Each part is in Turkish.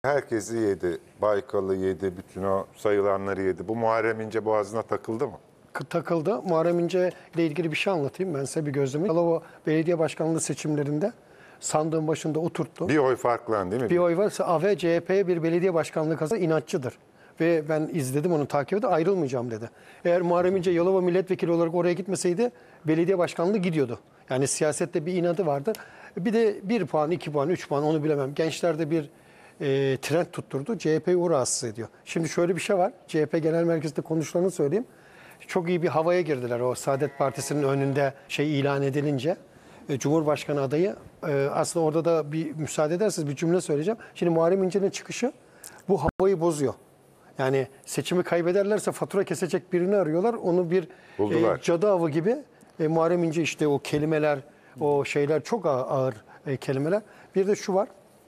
Herkesi yedi. Baykal'ı yedi. Bütün o sayılanları yedi. Bu Muharrem İnce boğazına takıldı mı? Takıldı. Muharrem İnce ile ilgili bir şey anlatayım ben size, bir gözlemi. Yalova Belediye Başkanlığı seçimlerinde sandığın başında oturttu. Bir oy farklı değil mi? Bir oy varsa AV CHP'ye bir belediye başkanlığı kazanır, inatçıdır. Ve ben izledim, onu takip edip ayrılmayacağım dedi. Eğer Muharrem İnce Yalova milletvekili olarak oraya gitmeseydi belediye başkanlığı gidiyordu. Yani siyasette bir inadı vardı. Bir de 1 puan, 2 puan, 3 puan onu bilemem. Gençlerde bir trend tutturdu. CHP'yi o rahatsız ediyor. Şimdi şöyle bir şey var. CHP Genel Merkezi'nde konuşulanı söyleyeyim. Çok iyi bir havaya girdiler o Saadet Partisi'nin önünde ilan edilince. Cumhurbaşkanı adayı. Aslında orada da bir müsaade ederseniz bir cümle söyleyeceğim. Şimdi Muharrem İnce'nin çıkışı bu havayı bozuyor. Yani seçimi kaybederlerse fatura kesecek birini arıyorlar. Onu bir cadı avı gibi. Muharrem İnce işte o kelimeler, o şeyler çok ağır kelimeler. Bir de şu var.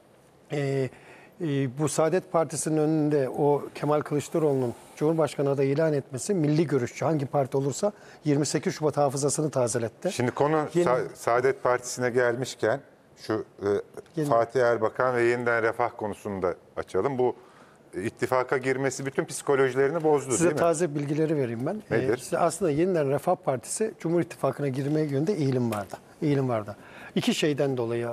Bu Saadet Partisi'nin önünde o Kemal Kılıçdaroğlu'nun Cumhurbaşkanı adayı ilan etmesi, milli görüşçü hangi parti olursa 28 Şubat hafızasını tazeletti. Şimdi konu Saadet Partisi'ne gelmişken şu Fatih Erbakan ve Yeniden Refah konusunu da açalım. Bu ittifaka girmesi bütün psikolojilerini bozdu Size değil mi? taze bilgileri vereyim ben. Nedir? Aslında Yeniden Refah Partisi Cumhur İttifakı'na girmeye yönünde eğilim vardı. İki şeyden dolayı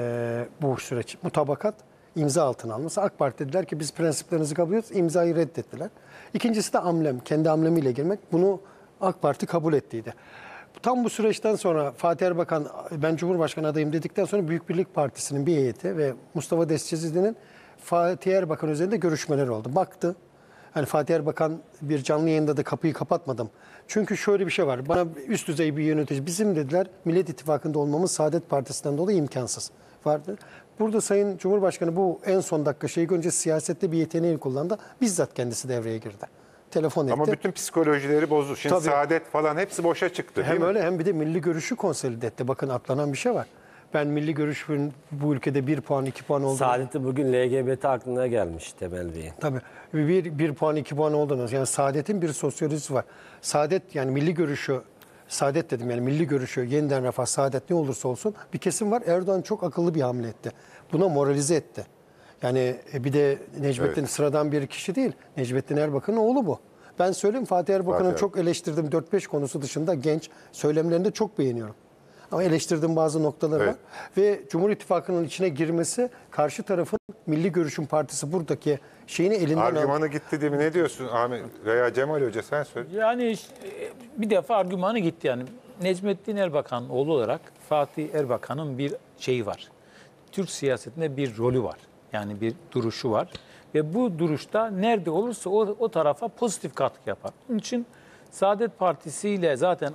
bu süreç, mutabakat, imza altına alması. AK Parti dediler ki biz prensiplerinizi kabul ediyoruz, imzayı reddettiler. İkincisi de amblem, kendi amblemiyle girmek. Bunu AK Parti kabul ettiydi. Tam bu süreçten sonra Fatih Erbakan ben Cumhurbaşkanı adayım dedikten sonra Büyük Birlik Partisi'nin bir heyeti ve Mustafa Desticizi'nin Fatih Erbakan üzerinde görüşmeler oldu. Baktı. Hani Fatih Erbakan bir canlı yayında da kapıyı kapatmadım. Çünkü şöyle bir şey var. Bana üst düzey bir yönetici bizim dediler Millet İttifakı'nda olmamız Saadet Partisi'nden dolayı imkansız vardı. Burada Sayın Cumhurbaşkanı bu en son dakika şeyi görünce siyasette bir yeteneğini kullandı. Bizzat kendisi devreye girdi. Telefon etti. Ama bütün psikolojileri bozdu. Şimdi Tabii. Saadet falan hepsi boşa çıktı değil hem mi? öyle hem bir de milli görüşü konsolide etti. Bakın atlanan bir şey var. Ben milli görüşün bu ülkede 1 puan 2 puan olduğunu... Saadet'te bugün LGBT aklına gelmiş Temel Bey'in. Tabii. Bir puan 2 puan olduğunu. Yani Saadet'in bir sosyolojisi var. Saadet yani milli görüşü, Saadet dedim yani milli görüşü, Yeniden Refah, Saadet ne olursa olsun bir kesim var. Erdoğan çok akıllı bir hamle etti. Buna moralize etti. Yani bir de Necmettin sıradan bir kişi değil. Necmettin Erbakan'ın oğlu bu. Ben söyleyeyim Fatih Erbakan'ın çok eleştirdiğim 4-5 konusu dışında genç söylemlerini de çok beğeniyorum. Ama eleştirdiğim bazı noktaları var. Ve Cumhur İttifakı'nın içine girmesi karşı tarafın Milli Görüş'ün partisi buradaki şeyini elinden aldı. Argümanı gitti değil mi? Ne diyorsun Ahmet veya Cemal Hoca sen söyle. Yani bir defa argümanı gitti yani. Necmettin Erbakan oğlu olarak Fatih Erbakan'ın bir şeyi var. Türk siyasetinde bir rolü var. Yani bir duruşu var. Ve bu duruşta nerede olursa o tarafa pozitif katkı yapar. Onun için Saadet Partisi ile zaten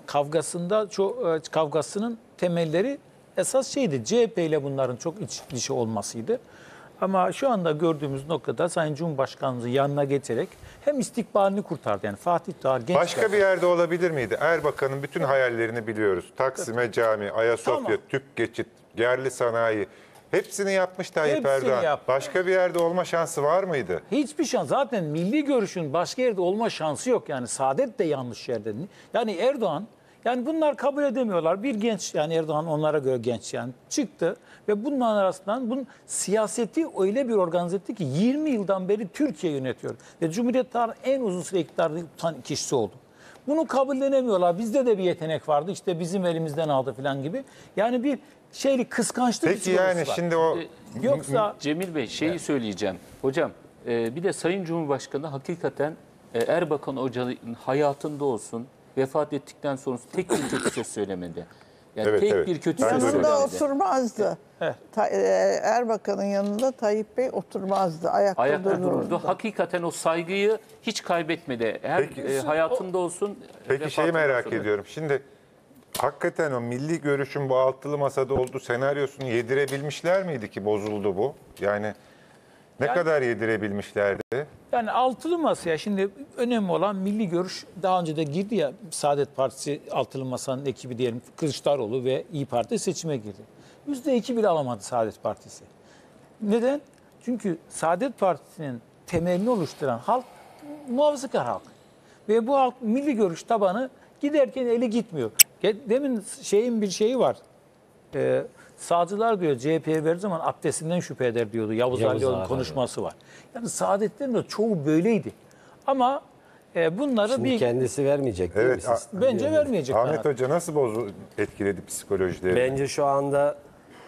kavgasının temelleri esas şeydi. CHP ile bunların çok iç dışı olmasıydı. Ama şu anda gördüğümüz noktada Sayın Cumhurbaşkanımızın yanına geçerek hem istikbalini kurtardı. Yani Fatih daha genç. Başka bir yerde olabilir miydi? Erbakan'ın bütün hayallerini biliyoruz. Taksim'e cami, Ayasofya, Tamam. tüp geçit, yerli sanayi. Hepsini yapmış Tayyip Hepsini Erdoğan. yaptı. Başka bir yerde olma şansı var mıydı? Hiçbir şans. Zaten milli görüşün başka yerde olma şansı yok. Yani Saadet de yanlış yerde. Yani Erdoğan, yani bunlar kabul edemiyorlar. Bir genç, yani Erdoğan onlara göre genç yani çıktı ve bunların arasından bunun siyaseti öyle bir organize etti ki 20 yıldan beri Türkiye yönetiyor. Ve Cumhuriyet tarihinin en uzun süre iktidarını tutan kişisi oldu. Bunu kabullenemiyorlar. Bizde de bir yetenek vardı. İşte bizim elimizden aldı falan gibi. Yani bir kıskançlık Peki yani var. şimdi o Yoksa Cemil Bey şeyi söyleyeceğim. Hocam bir de Sayın Cumhurbaşkanı hakikaten Erbakan Hoca'nın hayatında olsun vefat ettikten sonra tek bir kötü söz söylemedi. Yani Evet, tek evet. bir kötü Ben söz de öyle. söylemedi. Yanında oturmazdı. Erbakan'ın yanında Tayyip Bey oturmazdı. Ayakta dururdu. Hakikaten o saygıyı hiç kaybetmedi. Her hayatında olsun. Peki şeyi merak ediyorum. Şimdi hakikaten o milli görüşün bu altılı masada olduğu senaryosunu yedirebilmişler miydi ki bozuldu bu? Yani ne kadar yedirebilmişlerdi? yani altılı masaya şimdi önemli olan milli görüş daha önce de girdi ya Saadet Partisi altılı masanın ekibi diyelim Kılıçdaroğlu ve İYİ Parti seçime girdi. %2 bile alamadı Saadet Partisi. Neden? Çünkü Saadet Partisi'nin temelini oluşturan halk muhafazakar halk. Ve bu halk milli görüş tabanı giderken eli gitmiyor. Demin bir şeyi var. sağcılar diyor CHP'ye verdiği zaman abdestinden şüphe eder diyordu. Yavuz Yavuz Alioğlu'nun Ağa, konuşması var. Yani Saadetlerin de çoğu böyleydi. Ama bunları Şimdi kendisi vermeyecek değil mi Evet, siz? bence vermeyecek. Ahmet Hoca nasıl etkiledi psikolojileri? Bence şu anda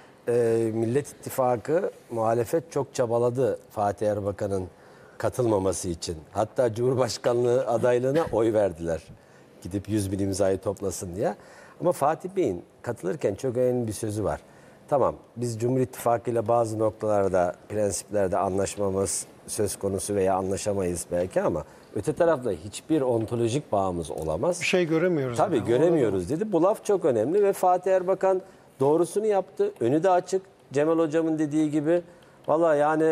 Millet İttifakı muhalefet çok çabaladı Fatih Erbakan'ın katılmaması için. Hatta Cumhurbaşkanlığı adaylığına oy verdiler. Gidip 100.000 imzayı toplasın diye. Ama Fatih Bey'in katılırken çok önemli bir sözü var. Tamam, biz Cumhur İttifakı ile bazı noktalarda, prensiplerde anlaşmamız söz konusu veya anlaşamayız belki ama öte tarafta hiçbir ontolojik bağımız olamaz. Bir şey göremiyoruz. Tabii yani. göremiyoruz dedi. Bu laf çok önemli ve Fatih Erbakan doğrusunu yaptı. Önü de açık. Cemal Hocam'ın dediği gibi. Valla yani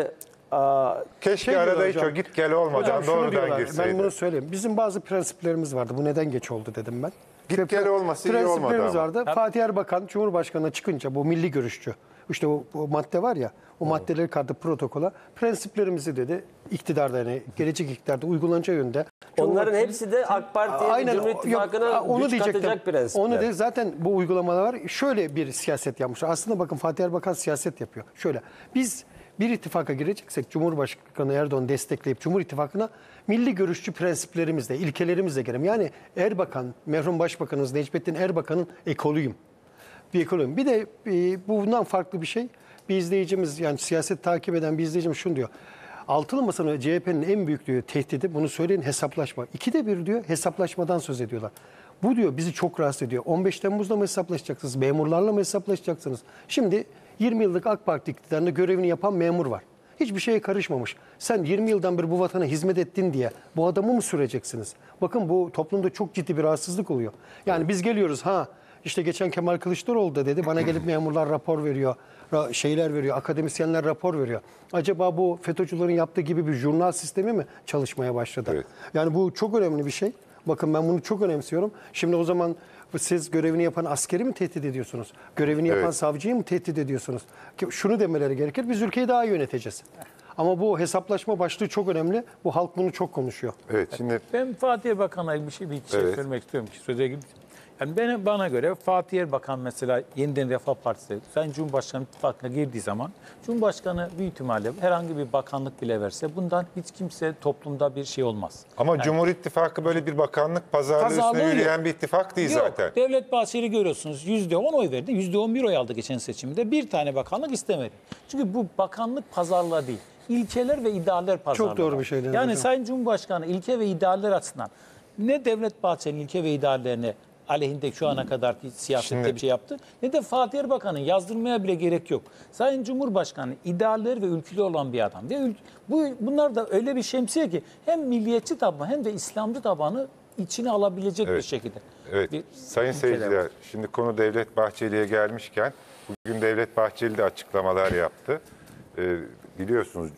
Keşke Şey arada diyor hiç hocam, o git gel olmadan Hocam şunu doğrudan diyorlar, girseydi. ben bunu söyleyeyim. Bizim bazı prensiplerimiz vardı. Bu neden geç oldu dedim ben. Git gel olması iyi olmadı Prensiplerimiz ama. vardı. Fatih Erbakan Cumhurbaşkanı'na çıkınca bu milli görüşçü. İşte o madde var ya, o maddeleri kardı protokola. Prensiplerimizi dedi iktidarda yani gelecek iktidarda uygulanacağı yönde. onların hepsi de AK Parti'ye, Cumhur İttifakı'na güç katacak prensipler. Onu de zaten bu uygulamalar şöyle bir siyaset yapmışlar. Aslında bakın Fatih Erbakan siyaset yapıyor. Şöyle biz bir ittifaka gireceksek Cumhurbaşkanı Erdoğan'ı destekleyip Cumhur İttifakı'na milli görüşçü prensiplerimizle, ilkelerimizle girelim. Yani Erbakan, merhum Başbakanımız Necmettin Erbakan'ın ekoluyum. Bir ekoluyum. Bir de bundan farklı bir şey. Bir izleyicimiz yani siyaset takip eden bir izleyicimiz şunu diyor. Altılı Masa'nın ve CHP'nin en büyük diyor tehdidi bunu söyleyin hesaplaşma. 2'de 1 diyor hesaplaşmadan söz ediyorlar. Bu diyor bizi çok rahatsız ediyor. 15 Temmuz'da mı hesaplaşacaksınız? Memurlarla mı hesaplaşacaksınız? Şimdi 20 yıllık AK Parti iktidarında görevini yapan memur var. Hiçbir şeye karışmamış. Sen 20 yıldan beri bu vatana hizmet ettin diye bu adamı mı süreceksiniz? Bakın bu toplumda çok ciddi bir rahatsızlık oluyor. Yani biz geliyoruz işte geçen Kemal Kılıçdaroğlu da dedi bana gelip memurlar rapor veriyor, şeyler veriyor, akademisyenler rapor veriyor. Acaba bu FETÖ'cülerin yaptığı gibi bir jurnal sistemi mi çalışmaya başladı? Evet. Yani bu çok önemli bir şey. Bakın ben bunu çok önemsiyorum. Şimdi o zaman siz görevini yapan askeri mi tehdit ediyorsunuz? Görevini yapan savcıyı mı tehdit ediyorsunuz? Şunu demeleri gerekir, biz ülkeyi daha iyi yöneteceğiz. Ama bu hesaplaşma başlığı çok önemli. Bu halk bunu çok konuşuyor. Evet şimdi Ben Fatih Erbakan'a bir şey söylemek istiyorum. Söze gibi. Yani bana göre Fatih Erbakan mesela yeniden Refah Partisi, Sayın Cumhurbaşkanı ittifakına girdiği zaman Cumhurbaşkanı büyük ihtimalle herhangi bir bakanlık bile verse bundan hiç kimse toplumda bir şey olmaz. ama yani, Cumhur İttifakı böyle bir bakanlık pazarlığı üstüne yürüyen bir ittifak değil zaten. Devlet Bahçeli görüyorsunuz %10 oy verdi, %11 oy aldı geçen seçimde. Bir tane bakanlık istemedi. Çünkü bu bakanlık pazarlığı değil. İlkeler ve idealler pazarlığı. Çok doğru bir şey dediniz yani hocam. Sayın Cumhurbaşkanı ilke ve idealler açısından ne Devlet Bahçeli'nin ilke ve ideallerine aleyhinde şu ana kadarki siyasette bir şey yaptı. Ne de Fatih Erbakan'ın yazdırmaya bile gerek yok. Sayın Cumhurbaşkanı idealler ve ülkülü olan bir adam. Ve bunlar da öyle bir şemsiye ki hem milliyetçi tabanı hem de İslamcı tabanı içine alabilecek bir şekilde. Evet. Sayın seyirciler, şimdi konu Devlet Bahçeli'ye gelmişken bugün Devlet Bahçeli de açıklamalar yaptı. Biliyorsunuz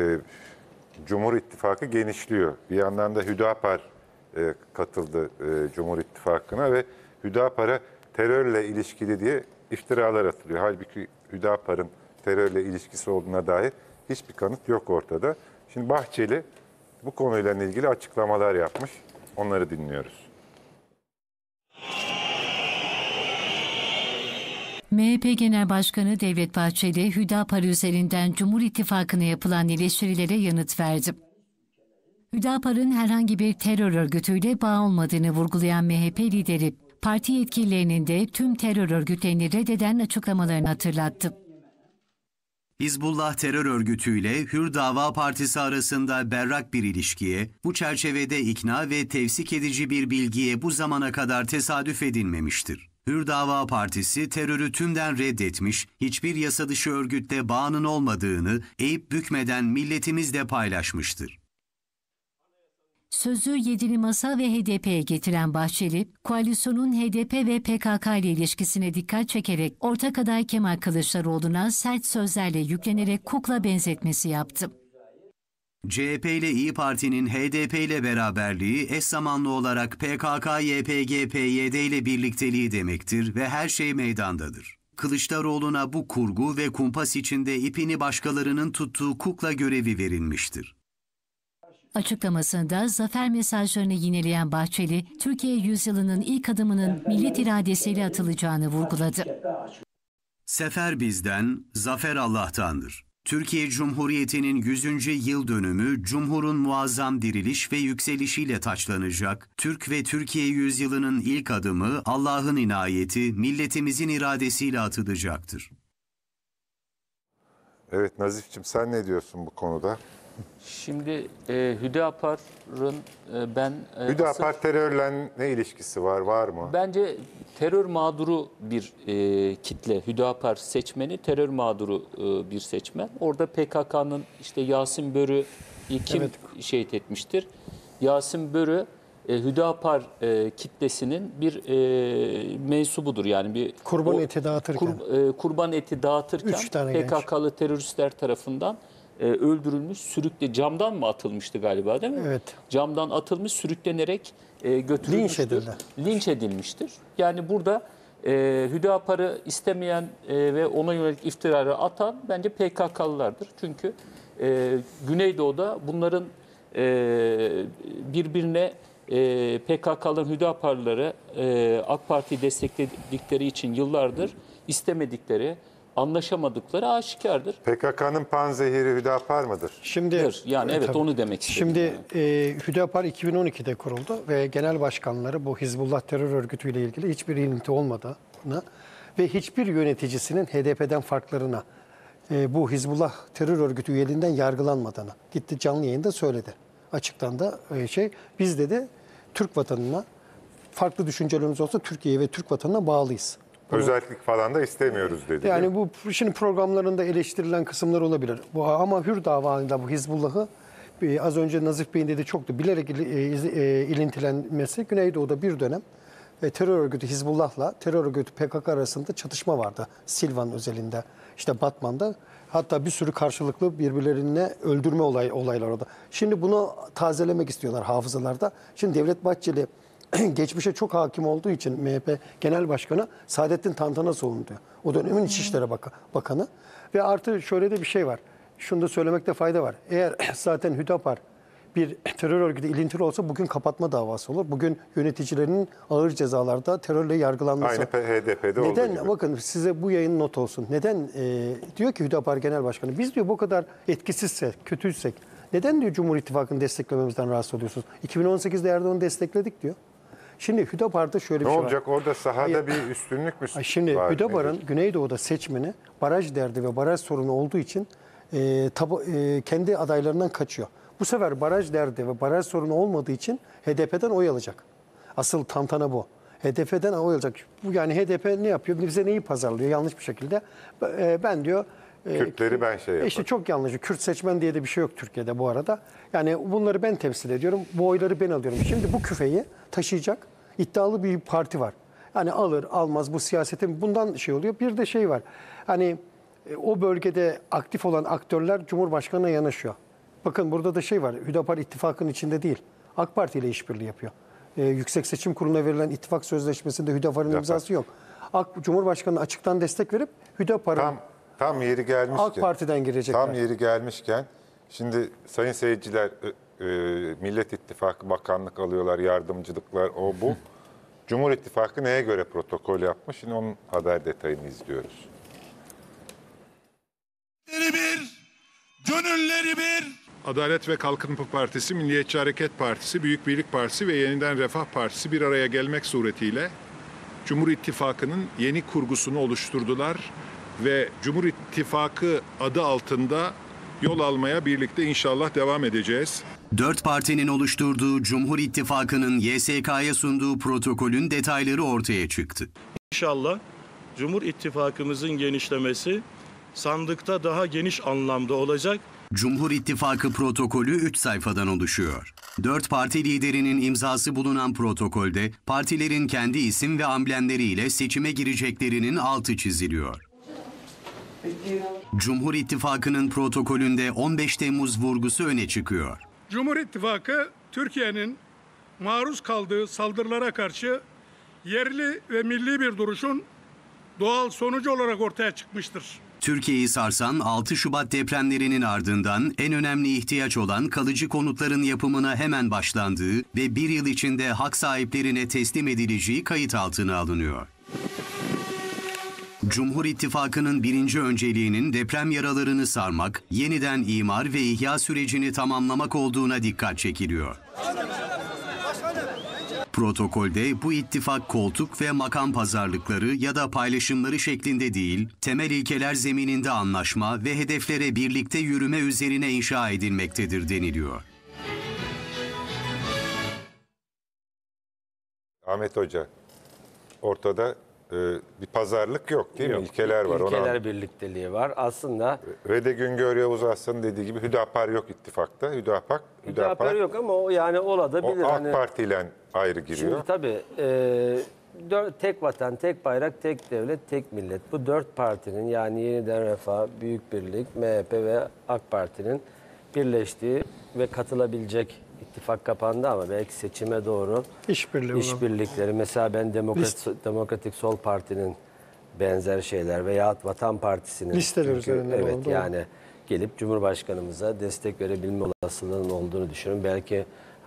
Cumhur İttifakı genişliyor. Bir yandan da Hüdapar katıldı Cumhur İttifakı'na ve Hüdapar'a terörle ilişkili diye iftiralar atılıyor. Halbuki Hüdapar'ın terörle ilişkisi olduğuna dair hiçbir kanıt yok ortada. Şimdi Bahçeli bu konuyla ilgili açıklamalar yapmış. Onları dinliyoruz. MHP Genel Başkanı Devlet Bahçeli, Hüdapar üzerinden Cumhur İttifakı'na yapılan eleştirilere yanıt verdi. Hüdapar'ın herhangi bir terör örgütüyle bağ olmadığını vurgulayan MHP lideri, parti yetkililerinin de tüm terör örgütlerini reddeden açıklamalarını hatırlattı. Hizbullah terör örgütüyle Hür Dava Partisi arasında berrak bir ilişkiye, bu çerçevede ikna ve tevsik edici bir bilgiye bu zamana kadar tesadüf edilmemiştir. Hür Dava Partisi terörü tümden reddetmiş, hiçbir yasa dışı örgütle bağının olmadığını eğip bükmeden milletimizle paylaşmıştır. Sözü Yedili Masa ve HDP'ye getiren Bahçeli, koalisyonun HDP ve PKK ile ilişkisine dikkat çekerek ortak aday Kemal Kılıçdaroğlu'na sert sözlerle yüklenerek kukla benzetmesi yaptı. CHP ile İYİ Parti'nin HDP ile beraberliği eş zamanlı olarak PKK, YPG, PYD ile birlikteliği demektir ve her şey meydandadır. Kılıçdaroğlu'na bu kurgu ve kumpas içinde ipini başkalarının tuttuğu kukla görevi verilmiştir. Açıklamasında zafer mesajlarını yineleyen Bahçeli, Türkiye yüzyılının ilk adımının millet iradesiyle atılacağını vurguladı. Sefer bizden, zafer Allah'tandır. Türkiye Cumhuriyeti'nin 100. yıl dönümü Cumhur'un muazzam diriliş ve yükselişiyle taçlanacak. Türk ve Türkiye yüzyılının ilk adımı Allah'ın inayeti, milletimizin iradesiyle atılacaktır. Evet Nazif'ciğim sen ne diyorsun bu konuda? Şimdi Hüdapar'ın ben Hüdapar terörle ne ilişkisi var mı? bence terör mağduru bir kitle. Hüdapar seçmeni terör mağduru bir seçmen. Orada PKK'nın işte Yasin Börü kim şehit etmiştir? Yasin Börü Hüdapar kitlesinin bir mensubudur. Yani bir Kurban eti dağıtırken. Kurban eti dağıtırken 3 tane genç. PKK'lı teröristler tarafından öldürülmüş, camdan mı atılmıştı galiba değil mi? Evet. Camdan atılmış, sürüklenerek götürülmüştür. Linç edilmiştir. Yani burada Hüdapar'ı istemeyen ve ona yönelik iftirarı atan bence PKK'lılardır. Çünkü Güneydoğu'da bunların birbirine PKK'ların Hüdaparlıları AK Parti'yi destekledikleri için yıllardır istemedikleri, anlaşamadıkları aşikardır. PKK'nın panzehiri Hüdapar mıdır? Şimdi Yani evet tabii. onu demek istedim. Şimdi Hüdapar 2012'de kuruldu ve genel başkanları bu Hizbullah terör örgütüyle ilgili hiçbir ilinti olmadığına ve hiçbir yöneticisinin HDP'den farklarına bu Hizbullah terör örgütü üyeliğinden yargılanmadığını gitti canlı yayında söyledi. Açıktan da biz dedi Türk vatanına farklı düşüncelerimiz olsa Türkiye'ye ve Türk vatanına bağlıyız. Özellik falan da istemiyoruz dedi. Yani bu şimdi programlarında eleştirilen kısımlar olabilir. Ama Hür davanında bu Hizbullah'ı az önce Nazif Bey'in dediği çoktu. Bilerek ilintilenmesi Güneydoğu'da bir dönem terör örgütü Hizbullah'la terör örgütü PKK arasında çatışma vardı. Silvan özelinde, işte Batman'da. Hatta bir sürü karşılıklı birbirlerine öldürme olaylar orada. Şimdi bunu tazelemek istiyorlar hafızalarda. Şimdi Devlet Bahçeli geçmişe çok hakim olduğu için MHP Genel Başkanı Saadettin Tantan'a savundu. O dönemin İçişleri Bakanı. Ve artı şöyle de bir şey var. Şunu da söylemekte fayda var. Eğer zaten Hüdapar bir terör örgütü ilintili olsa bugün kapatma davası olur. Bugün yöneticilerinin ağır cezalarda terörle yargılanması. Aynı HDP'de olduğu Neden? gibi. Bakın size bu yayın not olsun. Neden? Diyor ki Hüdapar Genel Başkanı biz diyor bu kadar etkisizsek, kötüysek neden diyor Cumhur İttifakı'nı desteklememizden rahatsız oluyorsunuz? 2018'de Erdoğan'ı destekledik diyor. Şimdi Hüdapar'da şöyle bir Ne şey olacak var. orada sahada bir üstünlük mü Şimdi var? Hüdapar'ın Nedir? Güneydoğu'da seçmeni baraj derdi ve baraj sorunu olduğu için kendi adaylarından kaçıyor. Bu sefer baraj derdi ve baraj sorunu olmadığı için HDP'den oy alacak. Asıl tantana bu. HDP'den oy alacak. Bu yani HDP ne yapıyor? Bize neyi pazarlıyor yanlış bir şekilde? Ben diyor Kürtleri ben şey yaparım. İşte çok yanlış. Kürt seçmen diye de bir şey yok Türkiye'de bu arada. Yani bunları ben temsil ediyorum. Bu oyları ben alıyorum. Şimdi bu küfeyi taşıyacak iddialı bir parti var. Yani alır almaz bu siyasetin bundan şey oluyor. Bir de şey var. Hani o bölgede aktif olan aktörler Cumhurbaşkanı'na yanaşıyor. Bakın burada da şey var. Hüdapar ittifakın içinde değil. AK Parti ile işbirliği yapıyor. Yüksek Seçim Kurulu'na verilen ittifak sözleşmesinde Hüdapar'ın imzası yok. Cumhurbaşkanı açıktan destek verip Hüdapar'ın Tam yeri gelmişken. AK Parti'den girecekler. Tam yeri gelmişken şimdi sayın seyirciler Millet İttifakı bakanlık alıyorlar, yardımcılıklar o bu. Cumhur İttifakı neye göre protokol yapmış? Şimdi onun haber detayını izliyoruz. Gönülleri bir. Adalet ve Kalkınma Partisi, Milliyetçi Hareket Partisi, Büyük Birlik Partisi ve Yeniden Refah Partisi bir araya gelmek suretiyle Cumhur İttifakı'nın yeni kurgusunu oluşturdular ve Cumhur İttifakı adı altında yol almaya birlikte inşallah devam edeceğiz. 4 partinin oluşturduğu Cumhur İttifakı'nın YSK'ya sunduğu protokolün detayları ortaya çıktı. İnşallah Cumhur İttifakımızın genişlemesi sandıkta daha geniş anlamda olacak. Cumhur İttifakı protokolü 3 sayfadan oluşuyor. 4 parti liderinin imzası bulunan protokolde partilerin kendi isim ve amblemleriyle seçime gireceklerinin altı çiziliyor. Cumhur İttifakı'nın protokolünde 15 Temmuz vurgusu öne çıkıyor. Cumhur İttifakı Türkiye'nin maruz kaldığı saldırılara karşı yerli ve milli bir duruşun doğal sonucu olarak ortaya çıkmıştır. Türkiye'yi sarsan 6 Şubat depremlerinin ardından en önemli ihtiyaç olan kalıcı konutların yapımına hemen başlandığı ve bir yıl içinde hak sahiplerine teslim edileceği kayıt altına alınıyor. Cumhur İttifakı'nın birinci önceliğinin deprem yaralarını sarmak, yeniden imar ve ihya sürecini tamamlamak olduğuna dikkat çekiliyor. Protokolde bu ittifak koltuk ve makam pazarlıkları ya da paylaşımları şeklinde değil, temel ilkeler zemininde anlaşma ve hedeflere birlikte yürüme üzerine inşa edilmektedir deniliyor. Ahmet Hoca, ortada bir pazarlık yok değil mi? İlkeler var. İlkeler birlikteliği var. Aslında ve de Güngör Yavuz Aslan'ın dediği gibi Hüdapar yok ittifakta. Hüdapar yok ama o yani olabilir. O AK Parti ile ayrı giriyor. Şimdi tabii tek vatan, tek bayrak, tek devlet, tek millet. Bu dört partinin yani Yeniden Refah, Büyük Birlik, MHP ve AK Parti'nin birleştiği ve katılabilecek ittifak kapandı ama belki seçime doğru işbirlikleri. Mesela ben Demokratik Sol Parti'nin benzer şeyler veya Vatan Partisi'nin listeler üzerinde evet yani gelip Cumhurbaşkanımıza destek verebilme olasılığının olduğunu düşünüyorum. Belki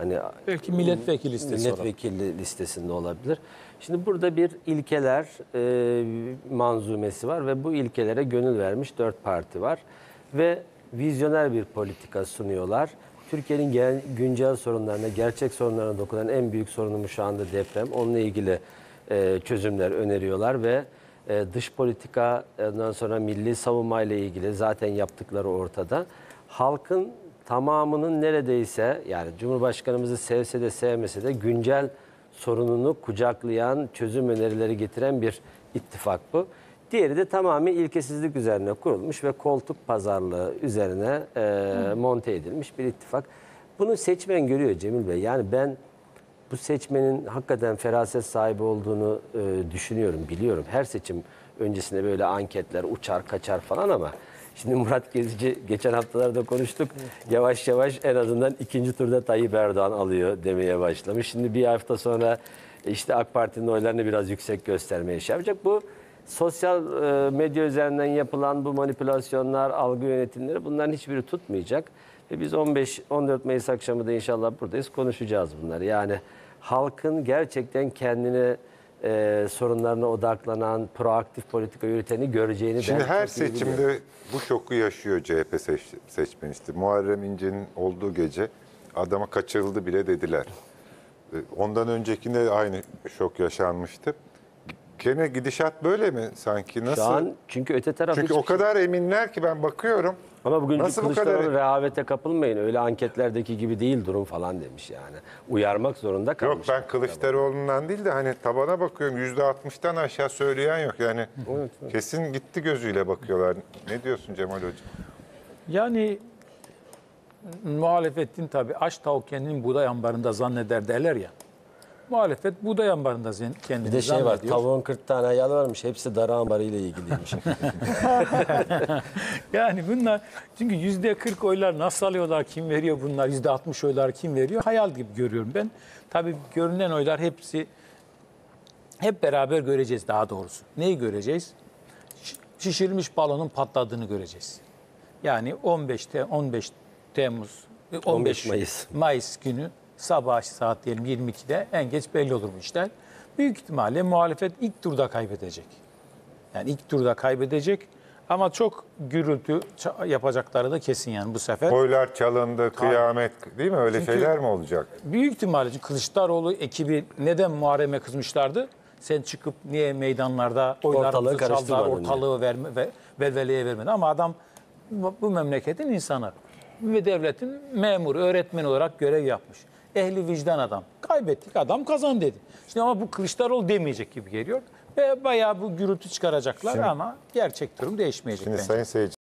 milletvekili listesinde olabilir. Şimdi burada bir ilkeler manzumesi var ve bu ilkelere gönül vermiş dört parti var ve vizyoner bir politika sunuyorlar. Türkiye'nin güncel sorunlarına, gerçek sorunlarına dokunan en büyük sorunumuz şu anda deprem. Onunla ilgili çözümler öneriyorlar ve dış politika, ondan sonra milli savunma ile ilgili zaten yaptıkları ortada. Halkın tamamının neredeyse yani Cumhurbaşkanımızı sevse de sevmese de güncel sorununu kucaklayan, çözüm önerileri getiren bir ittifak bu. Diğeri de tamamen ilkesizlik üzerine kurulmuş ve koltuk pazarlığı üzerine monte edilmiş bir ittifak. Bunu seçmen görüyor Cemil Bey. Yani ben bu seçmenin hakikaten feraset sahibi olduğunu düşünüyorum, biliyorum. Her seçim öncesinde böyle anketler uçar kaçar falan ama şimdi Murat Gezici geçen haftalarda konuştuk. Yavaş yavaş en azından ikinci turda Tayyip Erdoğan alıyor demeye başlamış. Şimdi bir hafta sonra işte AK Parti'nin oylarını biraz yüksek göstermeye şey yapacak. Bu sosyal medya üzerinden yapılan bu manipülasyonlar, algı yönetimleri bunların hiçbiri tutmayacak. Ve biz 15-14 Mayıs akşamı da inşallah buradayız, konuşacağız bunları. Yani halkın gerçekten kendine sorunlarına odaklanan, proaktif politika yürüteni göreceğini şimdi ben her çok iyi seçimde biliyorum. bu şoku yaşıyor CHP seçmeni. İşte Muharrem İnce'nin olduğu gece adama kaçırıldı bile dediler. Ondan öncekinde aynı şok yaşanmıştı. Gene gidişat böyle mi sanki? Nasıl? Şu an çünkü öte taraf Çünkü o kadar eminler ki ben bakıyorum. Ama bugünkü nasıl Kılıçdaroğlu rehavete kapılmayın. Öyle anketlerdeki gibi değil durum falan demiş yani. Uyarmak zorunda kalmış. Yok ben Kılıçdaroğlu'ndan değil de hani tabana bakıyorum %60'tan aşağı söyleyen yok. Yani evet. kesin gitti gözüyle bakıyorlar. Ne diyorsun Cemal Hoca? Yani muhalefetin tabii aç tavuk kendini buğday ambarında zanneder derler ya. Muhalefet buğday ambarında kendini bir de şey var, zannediyor. tavuğun 40 tane ayağı varmış, hepsi darı ambarı ile ilgiliymiş. Yani bunlar, çünkü %40 oylar nasıl alıyorlar, kim veriyor bunlar, %60 oylar kim veriyor, hayal gibi görüyorum ben. Tabii görünen oylar hep beraber göreceğiz daha doğrusu. Neyi göreceğiz? Şişirilmiş balonun patladığını göreceğiz. Yani 15 Mayıs günü sabah saat diyelim 22'de en geç belli olur bu işler. Büyük ihtimalle muhalefet ilk turda kaybedecek. Yani ilk turda kaybedecek ama çok gürültü yapacakları da kesin yani bu sefer. Oylar çalındı, kıyamet değil mi? Öyle çünkü şeyler mi olacak? Büyük ihtimalle Kılıçdaroğlu ekibi neden Muharrem'e kızmışlardı? Sen çıkıp niye meydanlarda oylarımızı çaldılar, ortalığı velveleye vermedi. Ama adam bu memleketin insanı ve devletin memuru, öğretmen olarak görev yapmış. Ehli vicdan adam. Kaybettik, adam kazan dedi. Şimdi ama bu Kılıçdaroğlu demeyecek gibi geliyor. Ve bayağı bu gürültü çıkaracaklar ama gerçek durum değişmeyecek Şimdi bence. sayın seyirci